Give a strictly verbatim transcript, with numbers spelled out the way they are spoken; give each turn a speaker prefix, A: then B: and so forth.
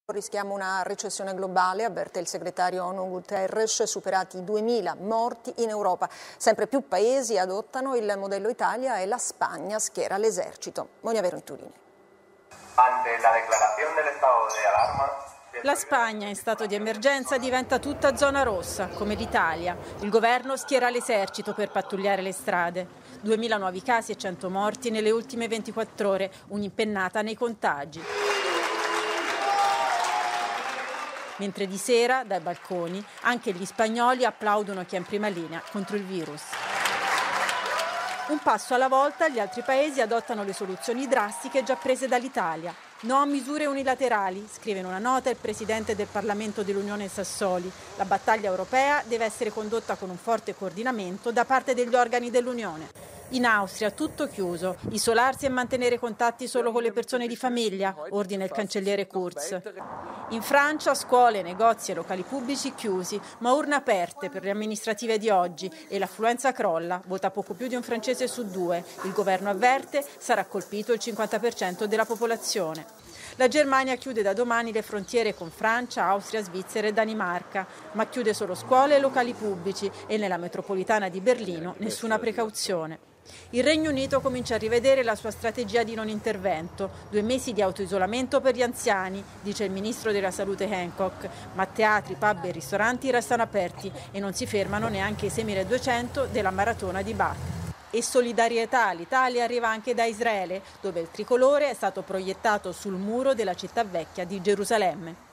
A: Rischiamo una recessione globale, avverte il segretario ONU Guterres, superati i duemila morti in Europa. Sempre più paesi adottano il modello Italia e la Spagna schiera l'esercito. Monia Venturini.
B: Ante la declarazione dell'estato di allarma,
C: la Spagna in stato di emergenza diventa tutta zona rossa, come l'Italia. Il governo schiera l'esercito per pattugliare le strade. duemila nuovi casi e cento morti nelle ultime ventiquattro ore, un'impennata nei contagi. Mentre di sera, dai balconi, anche gli spagnoli applaudono chi è in prima linea contro il virus. Un passo alla volta, gli altri paesi adottano le soluzioni drastiche già prese dall'Italia. No a misure unilaterali, scrive in una nota il presidente del Parlamento dell'Unione Sassoli. La battaglia europea deve essere condotta con un forte coordinamento da parte degli organi dell'Unione. In Austria tutto chiuso, isolarsi e mantenere contatti solo con le persone di famiglia, ordina il cancelliere Kurz. In Francia scuole, negozi e locali pubblici chiusi, ma urne aperte per le amministrative di oggi e l'affluenza crolla, vota poco più di un francese su due. Il governo avverte, sarà colpito il cinquanta per cento della popolazione. La Germania chiude da domani le frontiere con Francia, Austria, Svizzera e Danimarca, ma chiude solo scuole e locali pubblici e nella metropolitana di Berlino nessuna precauzione. Il Regno Unito comincia a rivedere la sua strategia di non intervento. Due mesi di autoisolamento per gli anziani, dice il ministro della salute Hancock, ma teatri, pub e ristoranti restano aperti e non si fermano neanche i seimiladuecento della maratona di Bath. E solidarietà all'Italia arriva anche da Israele, dove il tricolore è stato proiettato sul muro della città vecchia di Gerusalemme.